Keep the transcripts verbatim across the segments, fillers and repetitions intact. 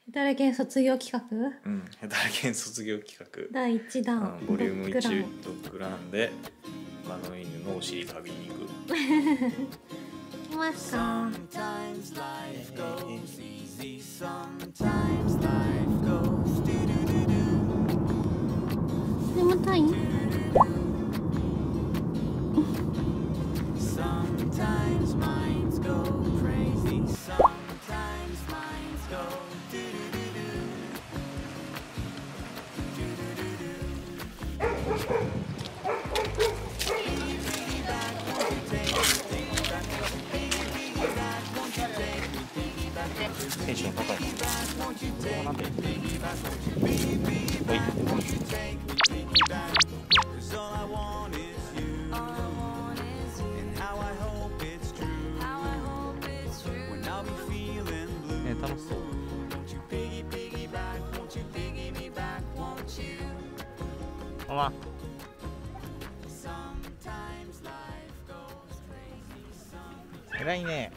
ヘタレ研卒業企画うん、ヘタレ研卒業企画だいいちだん、 うん、ボリュームいちドッグランドッグランで他の犬のお尻嗅ぎに行く。 行きますか。眠たい？ テンション高いな。これはなんで？おい。ね、楽しそう。ママ。偉いね。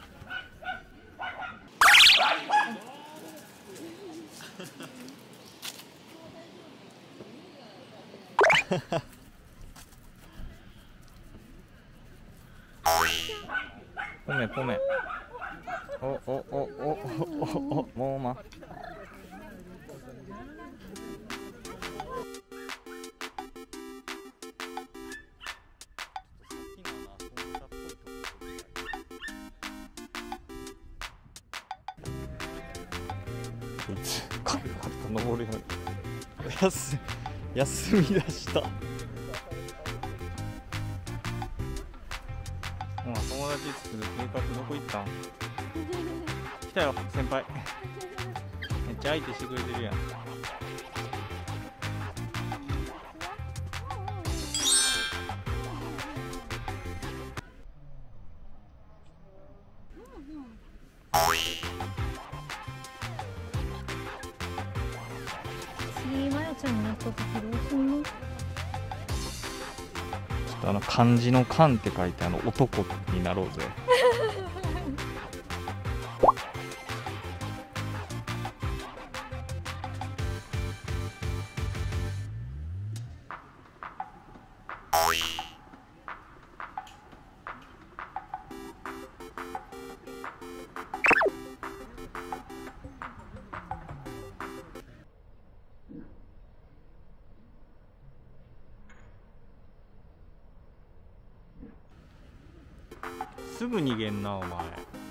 ポメポメ。おおおおおおもうま。こいつカルカルと登るように休休み出した。ほら、友達作る計画どこ行ったん？来たよ先輩。めっちゃ相手してくれてるやん。 次まよちゃんになった時どうすんの？ ちょっとあの漢字の漢って書いてあの男になろうぜ。すぐ逃げんなお前。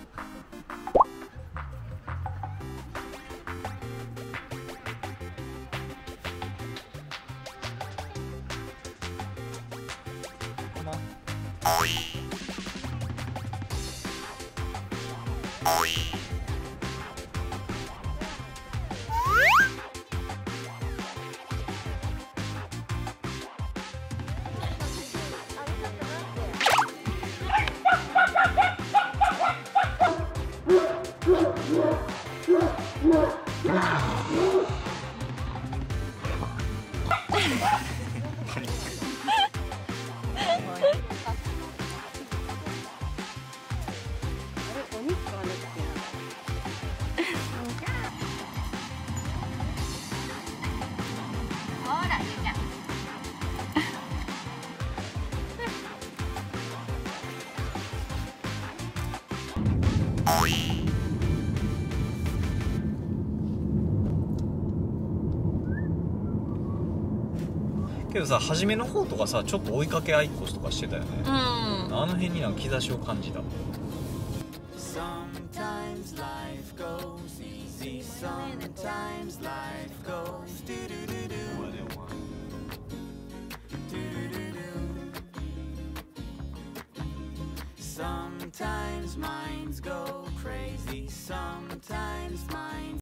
けどさ、初めの方とかさ、ちょっと追いかけ合いっこしとかしてたよね。 うん。 あの辺になんか兆しを感じた。Sometimes minds go crazy, sometimes minds